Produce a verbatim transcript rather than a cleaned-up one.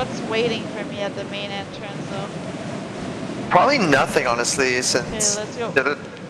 what's waiting for me at the main entrance though? Probably nothing, honestly, since Okay, let's go. the other